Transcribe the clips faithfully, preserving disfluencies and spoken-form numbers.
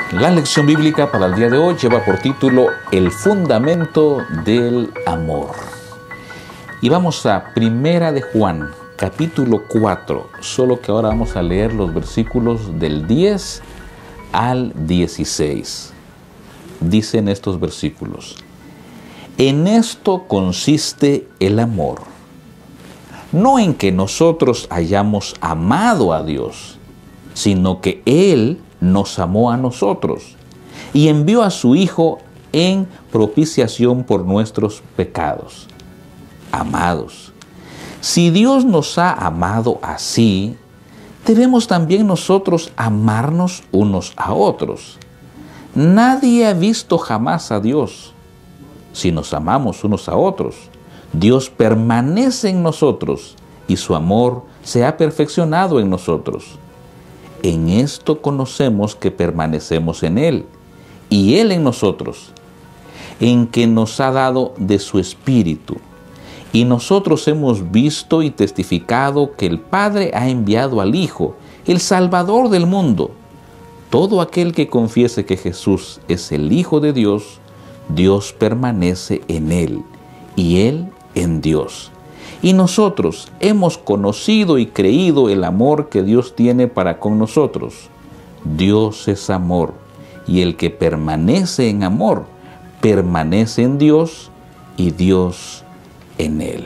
La lección bíblica para el día de hoy lleva por título El fundamento del amor. Y vamos a Primera de Juan, capítulo cuatro, solo que ahora vamos a leer los versículos del diez al dieciséis. Dicen estos versículos: en esto consiste el amor, no en que nosotros hayamos amado a Dios, sino que Él nos amó a nosotros y envió a su Hijo en propiciación por nuestros pecados. Amados, si Dios nos ha amado así, debemos también nosotros amarnos unos a otros. Nadie ha visto jamás a Dios. Si nos amamos unos a otros, Dios permanece en nosotros y su amor se ha perfeccionado en nosotros. En esto conocemos que permanecemos en Él y Él en nosotros, en que nos ha dado de su Espíritu. Y nosotros hemos visto y testificado que el Padre ha enviado al Hijo, el Salvador del mundo. Todo aquel que confiese que Jesús es el Hijo de Dios, Dios permanece en Él y Él en Dios. Y nosotros hemos conocido y creído el amor que Dios tiene para con nosotros. Dios es amor, y el que permanece en amor, permanece en Dios y Dios en él.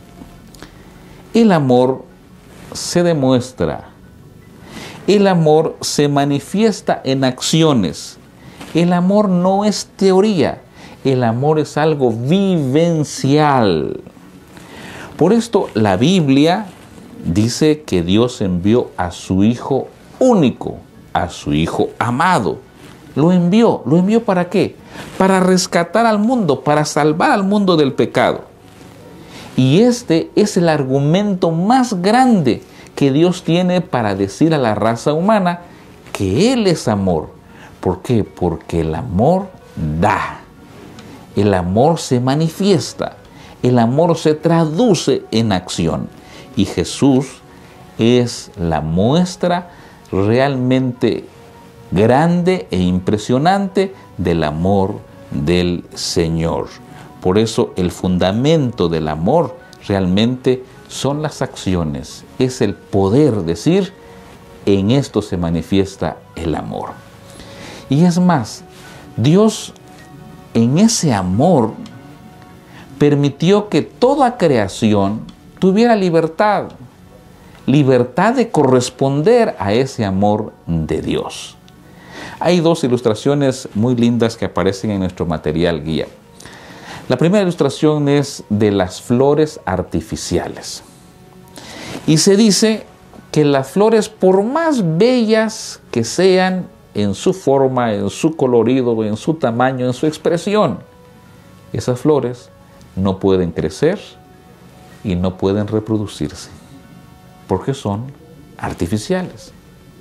El amor se demuestra. El amor se manifiesta en acciones. El amor no es teoría. El amor es algo vivencial. Por esto la Biblia dice que Dios envió a su Hijo único, a su Hijo amado. Lo envió. ¿Lo envió para qué? Para rescatar al mundo, para salvar al mundo del pecado. Y este es el argumento más grande que Dios tiene para decir a la raza humana que Él es amor. ¿Por qué? Porque el amor da. El amor se manifiesta. El amor se traduce en acción. Y Jesús es la muestra realmente grande e impresionante del amor del Señor. Por eso el fundamento del amor realmente son las acciones. Es el poder decir, en esto se manifiesta el amor. Y es más, Dios en ese amor permitió que toda creación tuviera libertad, libertad de corresponder a ese amor de Dios. Hay dos ilustraciones muy lindas que aparecen en nuestro material guía. La primera ilustración es de las flores artificiales. Y se dice que las flores, por más bellas que sean en su forma, en su colorido, en su tamaño, en su expresión, esas flores no pueden crecer y no pueden reproducirse, porque son artificiales.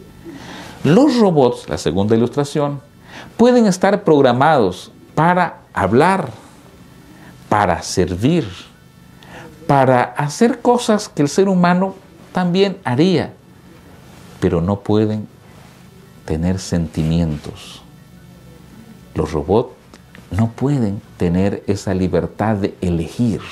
Los robots, la segunda ilustración, pueden estar programados para hablar, para servir, para hacer cosas que el ser humano también haría, pero no pueden tener sentimientos. Los robots no pueden tener esa libertad de elegir.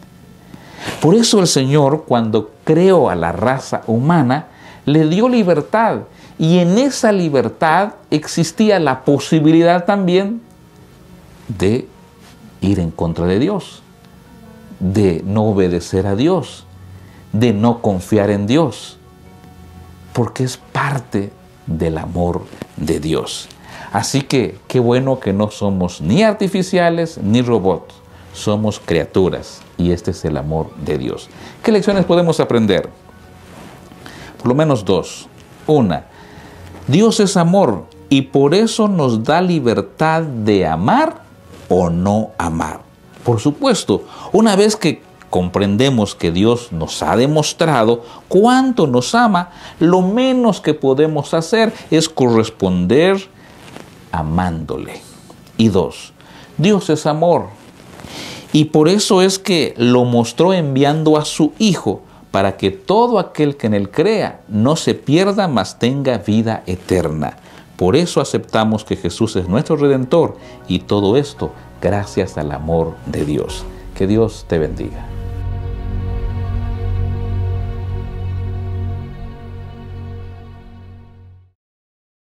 Por eso el Señor, cuando creó a la raza humana, le dio libertad. Y en esa libertad existía la posibilidad también de ir en contra de Dios, de no obedecer a Dios, de no confiar en Dios, porque es parte del amor de Dios. Así que qué bueno que no somos ni artificiales ni robots, somos criaturas y este es el amor de Dios. ¿Qué lecciones podemos aprender? Por lo menos dos. Una, Dios es amor y por eso nos da libertad de amar o no amar. Por supuesto, una vez que comprendemos que Dios nos ha demostrado cuánto nos ama, lo menos que podemos hacer es corresponder amándole. Y dos, Dios es amor. Y por eso es que lo mostró enviando a su Hijo, para que todo aquel que en él crea no se pierda, mas tenga vida eterna. Por eso aceptamos que Jesús es nuestro Redentor y todo esto gracias al amor de Dios. Que Dios te bendiga.